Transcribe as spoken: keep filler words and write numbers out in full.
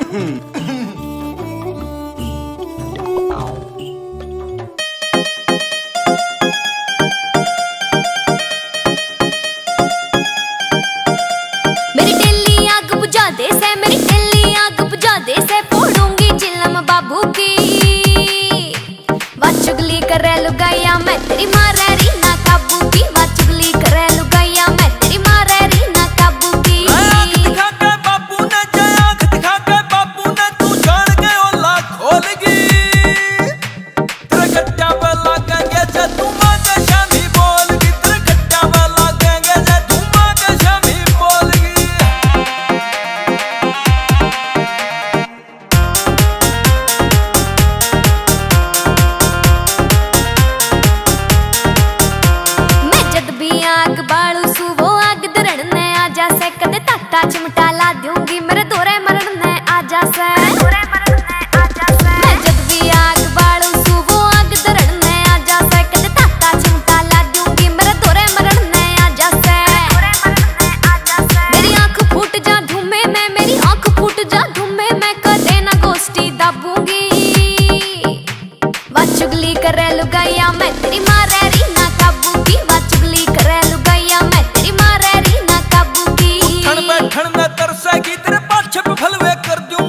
मेरी डेली आग बुझा दे से, मेरी डेली आग बुझा दे से, फोड़ूंगी चिलम बाबू की। वा चुगली करे लुगाइया मैं तेरी माँ रह रही ना काबू की। वा चुगली करे लुगाइया मैं तेरी माँ रह रही ना काबू की। आँख दिखा के बाबू ने जय आँख दिखा के बाबू ने तू जान के ओला खोलगी। तेरे गट्टा पे लागेंगे जे तू माँ के शामी बोलगी। तेरे गट्टा पे लागेंगे जे तू माँ के शामी बोलगी। मैं जद भी आग बालू सू वो आग धरण ने आ जा से। कदे ताता चिमटा ला दूंगी मेरे दोरे मरण ने आ जा से। मैं जद भी आग बालू सू वो आग धरण ने आ जा से। कदे ताता चिमटा ला दूंगी मेरे दोरे मरण ने आ जा से। मेरी आंख फूट जा धूमे में, मेरी आंख फूट जा धूमे में, कदे ना गोष्ठी दाबूंगी। वा चुगली करे लुगाइया मैं तेरी माँ रह रही ना काबू की। वा चुगली करे लुगाइया मैं तेरी माँ रह रही ना काबू की। उठण बैठण में तरसेगी तेरे पाछे पे भलवे कर दूं।